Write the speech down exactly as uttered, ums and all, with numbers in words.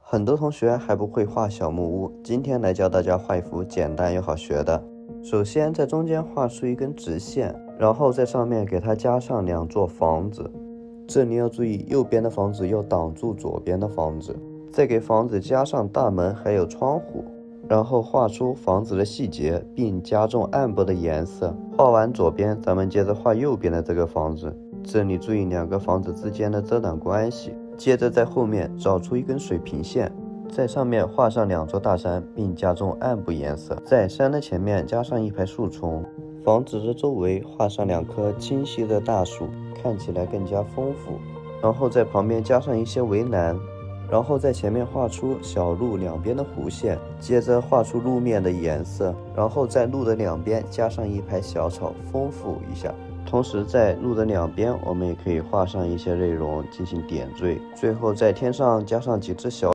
很多同学还不会画小木屋，今天来教大家画一幅简单又好学的。首先在中间画出一根直线，然后在上面给它加上两座房子。这里要注意，右边的房子要挡住左边的房子。再给房子加上大门还有窗户，然后画出房子的细节，并加重暗部的颜色。画完左边，咱们接着画右边的这个房子。这里注意两个房子之间的遮挡关系。接着在后面找出一根水平线，在上面画上两座大山，并加重暗部颜色。在山的前面加上一排树丛，房子的周围画上两棵清晰的大树，看起来更加丰富。然后在旁边加上一些围栏，然后在前面画出小路两边的弧线，接着画出路面的颜色，然后在路的两边加上一排小草，丰富一下。同时在路的两边我们也可以画上一些内容进行点缀，最后在天上加上几只小